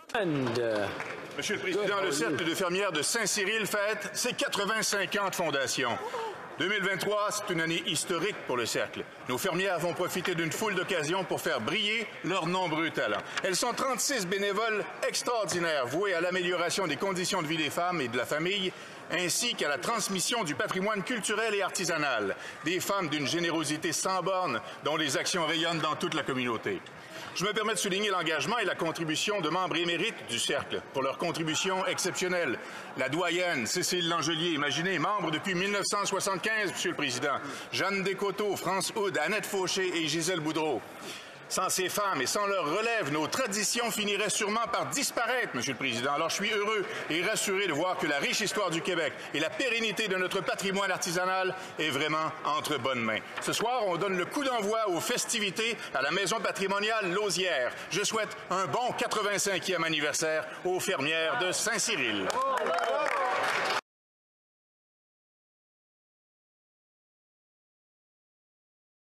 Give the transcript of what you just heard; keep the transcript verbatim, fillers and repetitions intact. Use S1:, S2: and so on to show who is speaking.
S1: Monsieur le Président, le Cercle de fermières de Saint-Cyril fête ses quatre-vingt-cinq ans de fondation. deux mille vingt-trois, c'est une année historique pour le Cercle. Nos fermières vont profiter d'une foule d'occasions pour faire briller leurs nombreux talents. Elles sont trente-six bénévoles extraordinaires voués à l'amélioration des conditions de vie des femmes et de la famille, ainsi qu'à la transmission du patrimoine culturel et artisanal. Des femmes d'une générosité sans borne dont les actions rayonnent dans toute la communauté. Je me permets de souligner l'engagement et la contribution de membres émérites du Cercle pour leur contribution exceptionnelle. La doyenne Cécile Langelier, imaginez, membre depuis mille neuf cent soixante-quinze, Monsieur le Président. Jeanne Descoteaux, France Houd, Annette Fauché et Gisèle Boudreau. Sans ces femmes et sans leur relève, nos traditions finiraient sûrement par disparaître, Monsieur le Président. Alors je suis heureux et rassuré de voir que la riche histoire du Québec et la pérennité de notre patrimoine artisanal est vraiment entre bonnes mains. Ce soir, on donne le coup d'envoi aux festivités à la Maison patrimoniale Lausière. Je souhaite un bon quatre-vingt-cinquième anniversaire aux fermières de Saint-Cyril.